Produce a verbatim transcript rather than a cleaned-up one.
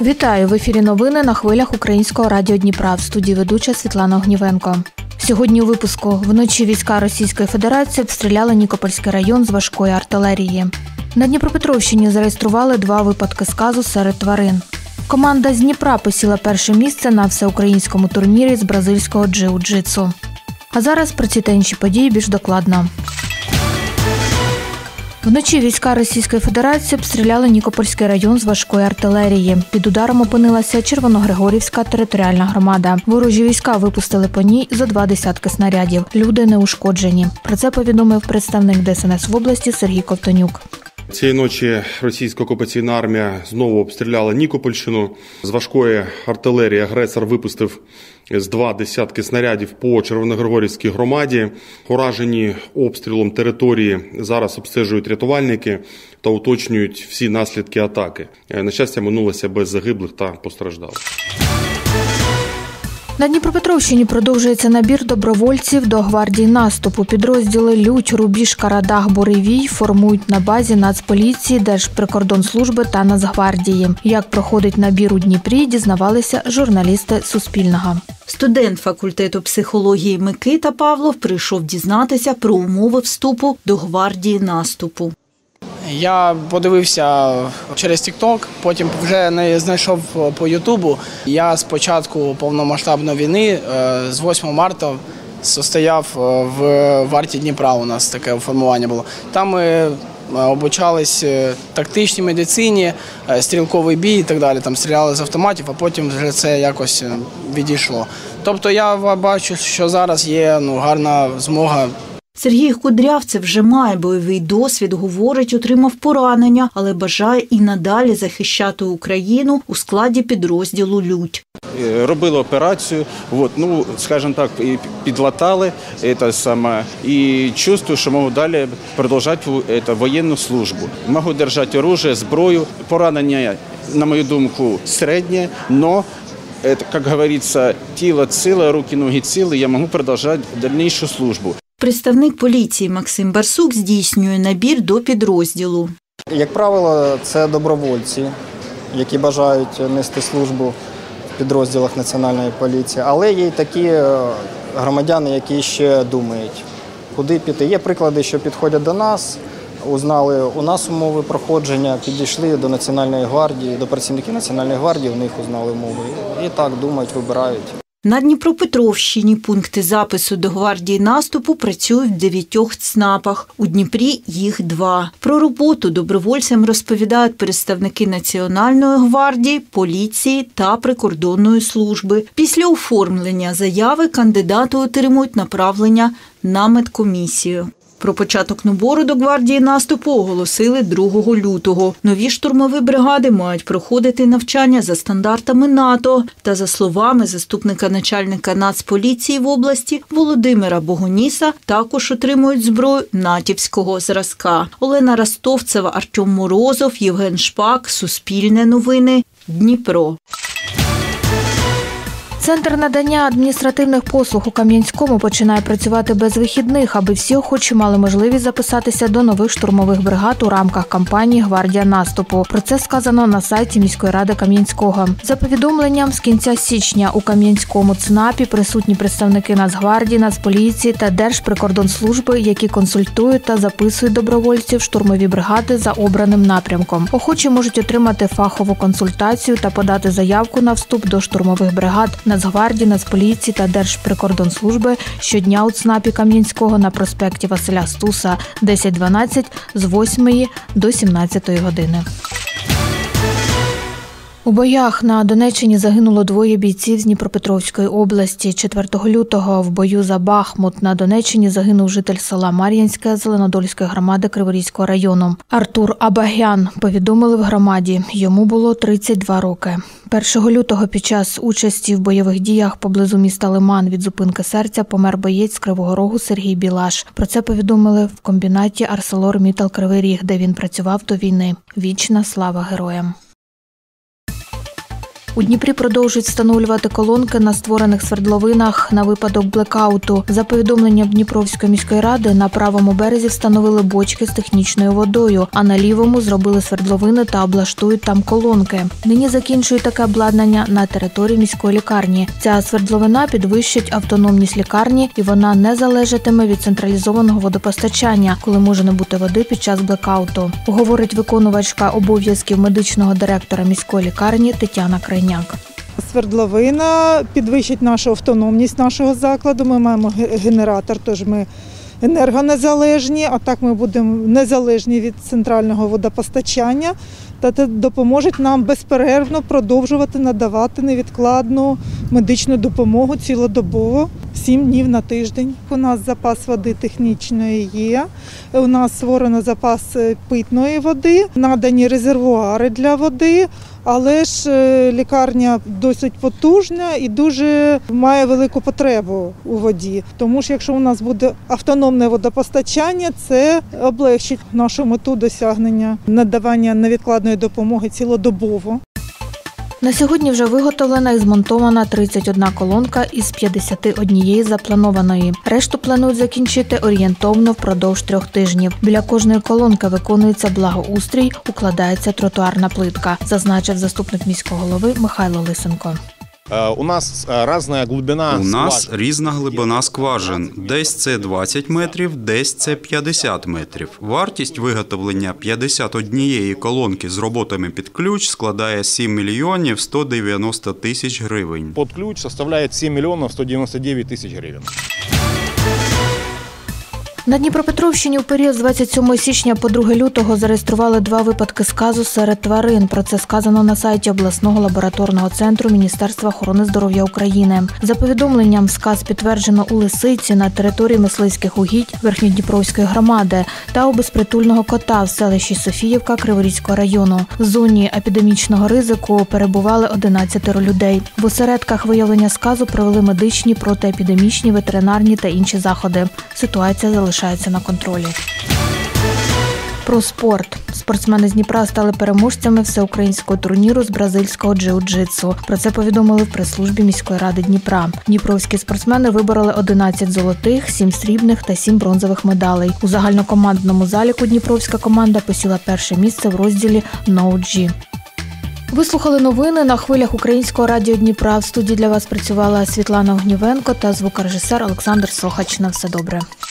Вітаю! В ефірі новини на хвилях Українського радіо Дніпра. В студії ведуча Світлана Огнівенко. Сьогодні у випуску. Вночі війська Російської Федерації обстріляли Нікопольський район з важкої артилерії. На Дніпропетровщині зареєстрували два випадки сказу серед тварин. Команда з Дніпра посіла перше місце на всеукраїнському турнірі з бразильського джиу-джитсу. А зараз про ці та інші події більш докладно. Вночі війська Російської Федерації обстріляли Нікопольський район з важкої артилерії. Під ударом опинилася Червоногригорівська територіальна громада. Ворожі війська випустили по ній зо два десятки снарядів. Люди не ушкоджені. Про це повідомив представник Де Ес Ен Ес в області Сергій Ковтонюк. Цієї ночі російська окупаційна армія знову обстріляла Нікопольщину. З важкої артилерії агресор випустив з два десятки снарядів по Червоногригорівській громаді. Уражені обстрілом території зараз обстежують рятувальники та уточнюють всі наслідки атаки. На щастя, минулося без загиблих та постраждалих. На Дніпропетровщині продовжується набір добровольців до гвардії наступу. Підрозділи Лють, Рубіж, Карадах, Буревій формують на базі Нацполіції, Держприкордонслужби та Нацгвардії. Як проходить набір у Дніпрі, дізнавалися журналісти Суспільного. Студент факультету психології Микита Павлов прийшов дізнатися про умови вступу до гвардії наступу. Я подивився через тік-ток, потім вже не знайшов по Ютубу. Я з початку повномасштабної війни, з восьмого марта, стояв в варті Дніпра, у нас таке формування було. Там ми обучались тактичній медицині, стрілковий бій і так далі. Там стріляли з автоматів, а потім вже це якось відійшло. Тобто я бачу, що зараз є ну, гарна змога. Сергій Кудрявцев вже має бойовий досвід, говорить, отримав поранення, але бажає і надалі захищати Україну у складі підрозділу «Лють». Робили операцію, вот, ну, скажімо так, підлатали це саме, і чувствую, що можу далі продовжувати це, воєнну службу. Можу держати оружие, зброю. Поранення, на мою думку, середнє, але, як говориться, тіло ціле, руки, ноги цілі, я можу продовжувати дальнішу службу. Представник поліції Максим Барсук здійснює набір до підрозділу. Як правило, це добровольці, які бажають нести службу в підрозділах Національної поліції. Але є й такі громадяни, які ще думають, куди піти. Є приклади, що підходять до нас, узнали у нас умови проходження, підійшли до Національної гвардії, до працівників Національної гвардії, у них узнали умови. І так думають, вибирають. На Дніпропетровщині пункти запису до гвардії наступу працюють в дев'ятьох ЦНАПах. У Дніпрі їх два. Про роботу добровольцям розповідають представники Національної гвардії, поліції та прикордонної служби. Після оформлення заяви кандидати отримують направлення на медкомісію. Про початок набору до гвардії наступу оголосили другого лютого. Нові штурмові бригади мають проходити навчання за стандартами НАТО. Та за словами заступника начальника Нацполіції в області Володимира Богоніса, також отримують зброю натівського зразка. Олена Ростовцева, Артем Морозов, Євген Шпак, Суспільне новини, Дніпро. Центр надання адміністративних послуг у Кам'янському починає працювати без вихідних, аби всі охочі мали можливість записатися до нових штурмових бригад у рамках кампанії «Гвардія наступу». Про це сказано на сайті міської ради Кам'янського. За повідомленням, з кінця січня у Кам'янському ЦНАПі присутні представники Нацгвардії, Нацполіції та Держприкордонслужби, які консультують та записують добровольців в штурмові бригади за обраним напрямком. Охочі можуть отримати фахову консультацію та подати заявку на вступ до штурмових бригад Нацгвардії, Нацполіції та Держприкордонслужби щодня у ЦНАПі Кам'янського на проспекті Василя Стуса, десять дванадцять з восьмої до сімнадцятої години. У боях на Донеччині загинуло двоє бійців з Дніпропетровської області. четвертого лютого в бою за Бахмут на Донеччині загинув житель села Мар'янське Зеленодольської громади Криворізького району. Артур Абагян, повідомили в громаді. Йому було тридцять два роки. першого лютого під час участі в бойових діях поблизу міста Лиман від зупинки серця помер боєць з Кривого Рогу Сергій Білаш. Про це повідомили в комбінаті «Арселор-Міттал Кривий Ріг», де він працював до війни. Вічна слава героям! У Дніпрі продовжують встановлювати колонки на створених свердловинах на випадок блекауту. За повідомленням Дніпровської міської ради, на правому березі встановили бочки з технічною водою, а на лівому зробили свердловини та облаштують там колонки. Нині закінчують таке обладнання на території міської лікарні. Ця свердловина підвищить автономність лікарні, і вона не залежатиме від централізованого водопостачання, коли може не бути води під час блекауту, говорить виконувачка обов'язків медичного директора міської лікарні Тетяна Крайняк. Свердловина підвищить нашу автономність нашого закладу. Ми маємо генератор, тож ми енергонезалежні, а так ми будемо незалежні від центрального водопостачання. Та це допоможе нам безперервно продовжувати надавати невідкладну медичну допомогу цілодобово, сім днів на тиждень. У нас запас води технічної є, у нас створено запас питної води, надані резервуари для води, але ж лікарня досить потужна і дуже має велику потребу у воді. Тому що якщо у нас буде автономне водопостачання, це облегчить нашу мету досягнення надавання невідкладної допомоги цілодобово. На сьогодні вже виготовлена і змонтована тридцять одна колонка із п'ятдесят однієї запланованої. Решту планують закінчити орієнтовно впродовж трьох тижнів. Біля кожної колонки виконується благоустрій, укладається тротуарна плитка, зазначив заступник міського голови Михайло Лисенко. У нас різна глибина У нас різна глибина скважин. Десь це двадцять метрів, десь це п'ятдесят метрів. Вартість виготовлення п'ятдесят однієї колонки з роботами під ключ складає сім мільйонів сто дев'яносто тисяч гривень. Під ключ складає сім мільйонів сто дев'яносто дев'ять тисяч гривень. На Дніпропетровщині у період з двадцять сьомого січня по друге лютого зареєстрували два випадки сказу серед тварин. Про це сказано на сайті обласного лабораторного центру Міністерства охорони здоров'я України. За повідомленням, сказ підтверджено у Лисиці на території мисливських угідь Верхньодніпровської громади та у безпритульного кота в селищі Софіївка Криворізького району. В зоні епідемічного ризику перебували одинадцять людей. В осередках виявлення сказу провели медичні, протиепідемічні, ветеринарні та інші заходи. Ситуація залишається залишаються на контролі. Про спорт. Спортсмени з Дніпра стали переможцями всеукраїнського турніру з бразильського джиу-джитсу. Про це повідомили в прес-службі міської ради Дніпра. Дніпровські спортсмени вибороли одинадцять золотих, сім срібних та сім бронзових медалей. У загальнокомандному заліку дніпровська команда посіла перше місце в розділі «Ноу-Джі». Ви слухали новини на хвилях Українського радіо Дніпра. В студії для вас працювала Світлана Огнівенко та звукорежисер Олександр Сохач. На все добре.